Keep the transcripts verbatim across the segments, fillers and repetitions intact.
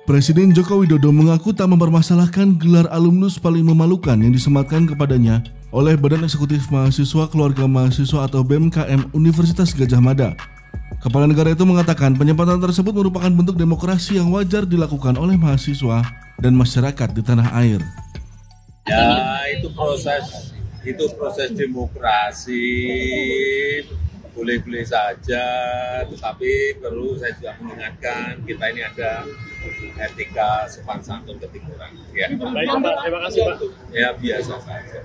Presiden Joko Widodo mengaku tak mempermasalahkan gelar alumnus paling memalukan yang disematkan kepadanya oleh Badan Eksekutif Mahasiswa Keluarga Mahasiswa atau B E M K M Universitas Gadjah Mada. Kepala negara itu mengatakan penyempatan tersebut merupakan bentuk demokrasi yang wajar dilakukan oleh mahasiswa dan masyarakat di tanah air. Ya, itu proses itu proses demokrasi, boleh-boleh saja, tetapi perlu saya juga mengingatkan kita ini ada etika sopan santun ketimuran. Ya. Baik Pak, terima kasih Pak. Ya biasa saja.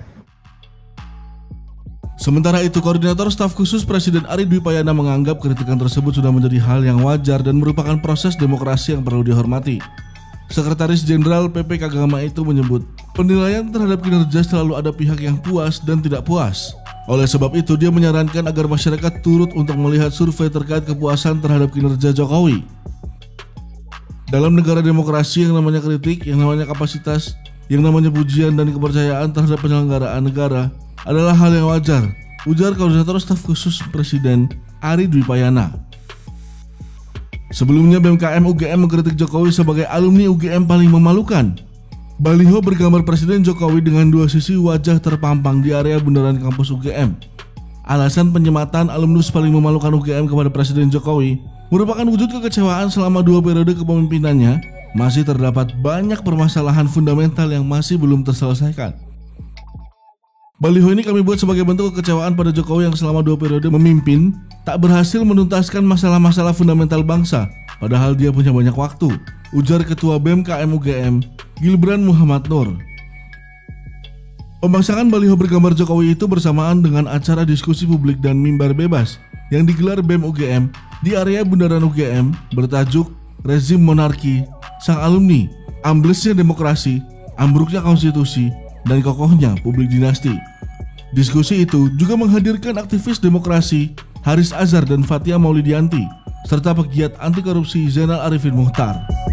Sementara itu, Koordinator Staf Khusus Presiden Ari Dwi Payana menganggap kritikan tersebut sudah menjadi hal yang wajar dan merupakan proses demokrasi yang perlu dihormati. Sekretaris Jenderal P P K Agama itu menyebut, penilaian terhadap kinerja selalu ada pihak yang puas dan tidak puas. Oleh sebab itu, dia menyarankan agar masyarakat turut untuk melihat survei terkait kepuasan terhadap kinerja Jokowi. Dalam negara demokrasi, yang namanya kritik, yang namanya kapasitas, yang namanya pujian dan kepercayaan terhadap penyelenggaraan negara adalah hal yang wajar, ujar Koordinator Staf Khusus Presiden Ari Dwi Payana. Sebelumnya B E M K M U G M mengkritik Jokowi sebagai alumni U G M paling memalukan. Baliho bergambar Presiden Jokowi dengan dua sisi wajah terpampang di area bundaran kampus U G M. Alasan penyematan alumnus paling memalukan U G M kepada Presiden Jokowi merupakan wujud kekecewaan selama dua periode kepemimpinannya. Masih terdapat banyak permasalahan fundamental yang masih belum terselesaikan. Baliho ini kami buat sebagai bentuk kekecewaan pada Jokowi yang selama dua periode memimpin tak berhasil menuntaskan masalah-masalah fundamental bangsa, padahal dia punya banyak waktu, ujar Ketua B E M K M U G M Gilbran Muhammad Nur. Pemasangan baliho bergambar Jokowi itu bersamaan dengan acara diskusi publik dan mimbar bebas yang digelar B E M U G M di area bundaran U G M bertajuk Rezim Monarki, Sang Alumni, Amblesnya Demokrasi, Ambruknya Konstitusi, dan Kokohnya Publik Dinasti. Diskusi itu juga menghadirkan aktivis demokrasi Haris Azhar dan Fathia Maulidianti, serta pegiat anti korupsi Zainal Arifin Muchtar.